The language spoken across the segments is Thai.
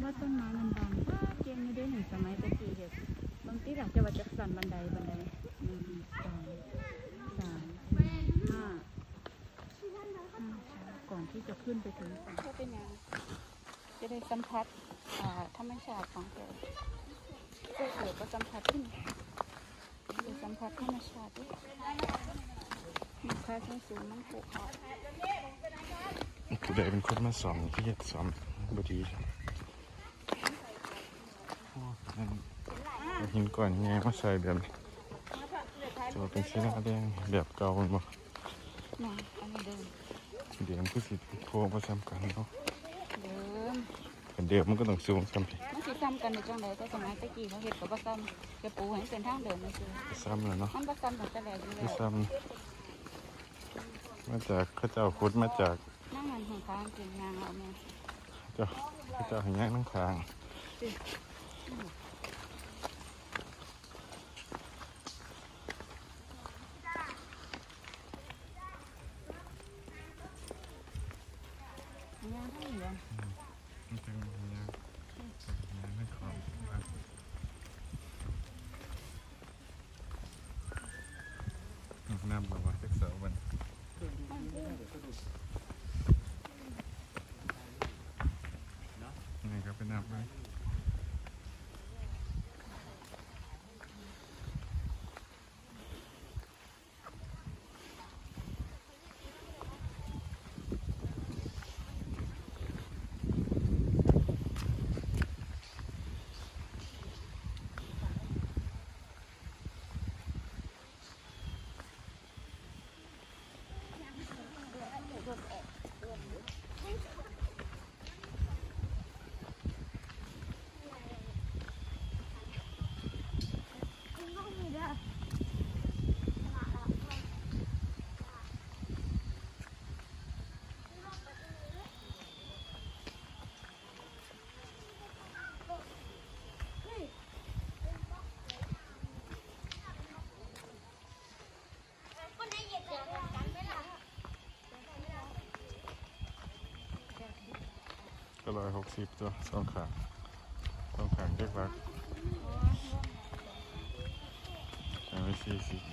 ว่าต้นไม้มันบางเจียงไม่ได้หนึ่งสมัยตะกี้เด็กบางที่หลังจะว่าจะสั่นบันได1 2 3 4 5ก่อนที่จะขึ้นไปถึงก็เป็นอย่างจะได้สัมผัสธรรมชาติของตัวเสือก็สัมผัสขึ้นจะสัมผัสธรรมชาติด้วยมีค่าชั้นสูงมันผูกคอผู้ใดเป็นคนมาสอนที่จะสอนบดีหินก่อนไงมาใส่แบบจะเป็นสีหน้าแดงแบบเก่าบ่อันนี้เดิมเดี๋ยวมันก็สิโค้งผสมกันเนาะเดิมมันก็ต้องสูงซ้ำไปมันสิซ้ำกันในจังไดแต่สมัยตะกี้เขาเห็ดกับว่าซ้ำจะปูให้เป็นทางเดินนี่คือซ้ำเลยเนาะมันว่าซ้ำตั้งแต่แรกอยู่แล้วซ้ำมาจากข้าเจ้าขุดมาจากนั่งมันหัวค้างกินยางเอาแม่ข้าเจ้าหันยางนั่งค้างน้ำแบบว่าเซ็กซ์วันนี่ก็เป็นน้ำเลยก็160ตัว2 ขางเด็กรักไป40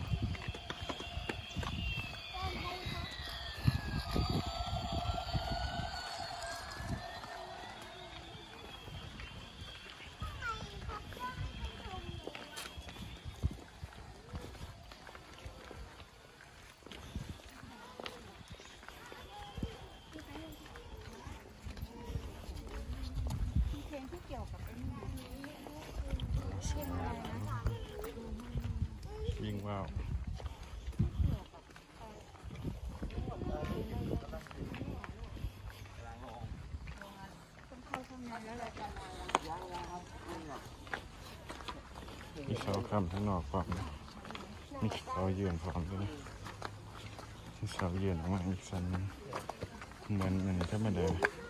วิ่งว่าวมีเสาค้ำทั้งนอกพร้อมนะมีเสายืนพร้อมด้วยนะที่เสายืนออกมาอีกสันเหมือนอันนี้ถ้าไม่ได้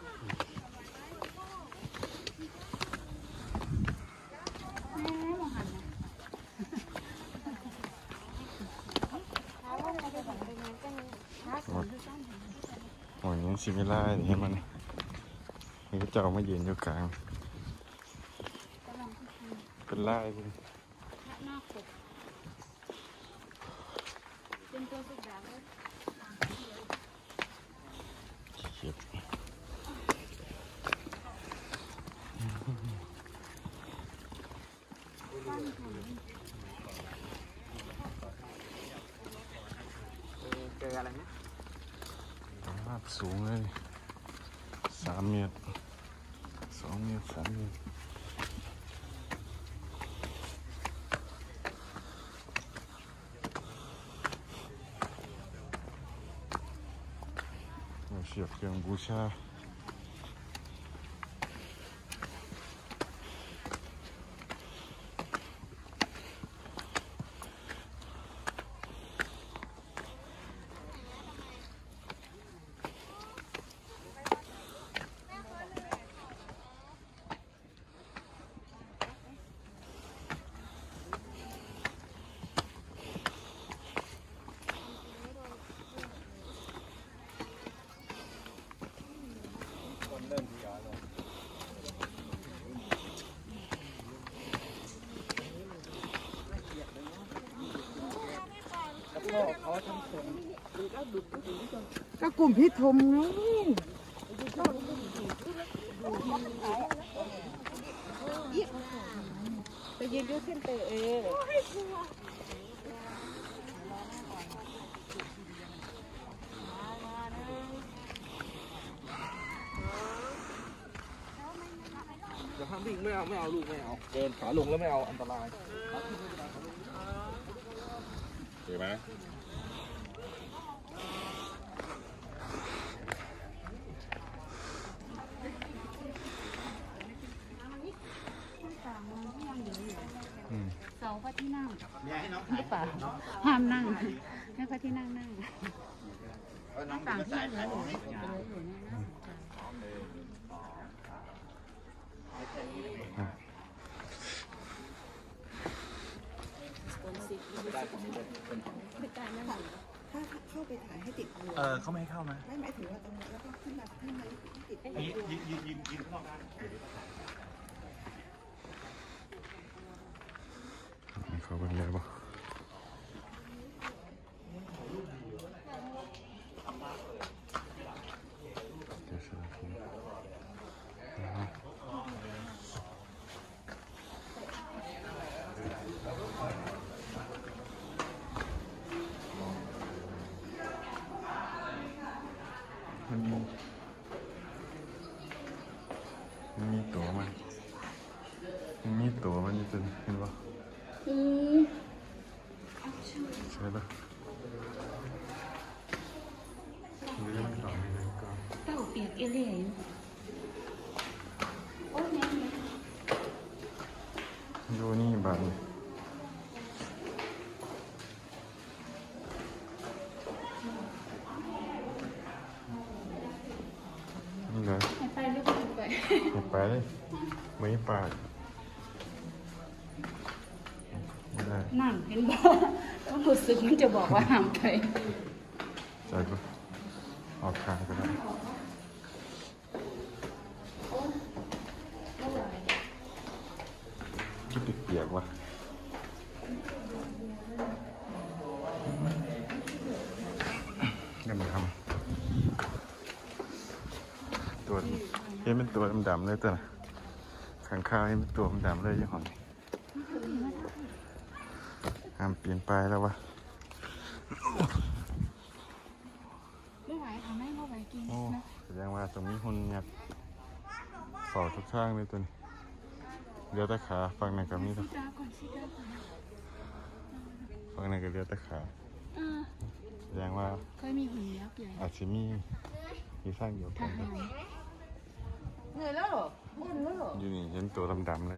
โอ้ยยังสิไม่ไล่ให้มันเจ้ามายืนอยู่กลางเป็นไล่เลยเป็นตัวสุดยอดเลยเก็บเจออะไรนะภาพสูงเลย3 เมตร 2 เมตร 3 เมตรเราเสียบเครื่องบูชาก็กลุ่มพิธมไงไปยืนดูเส้นเตอเดี๋ยวห้ามวิ่งไม่เอาลูกไม่เอาเดินขาลงแล้วไม่เอาอันตรายเห็นไหมเสาพระที่นั่งหรือเปล่าห้ามนั่งให้พระที่นั่งนั่งต่างที่เหลืออยู่ถ้าเข้าไปถ่ายให้ติดมือเขาไม่ให้เข้ามาไม่หมายถึงว่าตรงนี้แล้วก็ขึ้นมาให้ติดยืนข้างนอกได้เขาเป็นแล้วบ่เดี๋ยวฉันพิมพ์มันมีตัวมันจะเห็นป่ะใช่ป่ะเรื่องต่อไปเลยก็เต้าเปียกเอเลี่ยนโอ้ยเนี่ยดูนี่บ้านนี่เลยไปหรือไปไปเลยไม่ไปไม่ได้นั่งเห็นบอกต้องรู้สึกมันจะบอกว่าห้ามไปใจก็ออกทางก็ได้คิดเปียกว่ะยังไม่ทำตัวเห็นเป็นตัวดำๆเลยตัวน่ะข้างข้าวเห็นเป็นตัวดำๆเลยยี่ห้อนี้ห้ามเปลี่ยนไปแล้ววะไม่ไหวค่ะไม่เข้าไปกินโอ้นะแสดงว่าตรงนี้หุ่นยักษ์เฝ้าทุกข้างเลยตัวนี้เลี้ยวตะขาฝั่งไหนก็มีตัวชิดาก่อนชิดาก่อนฝั่งไหนก็เลี้ยวตะขาแสดงว่าเคยมีหุ่นยักษ์ใหญ่อาจจะมีสร้างเดียวทกันหารเหนื่อยแล้วเหรอเหนื่อยแล้วเหรออยู่นี่เห็นตัวดำๆเลย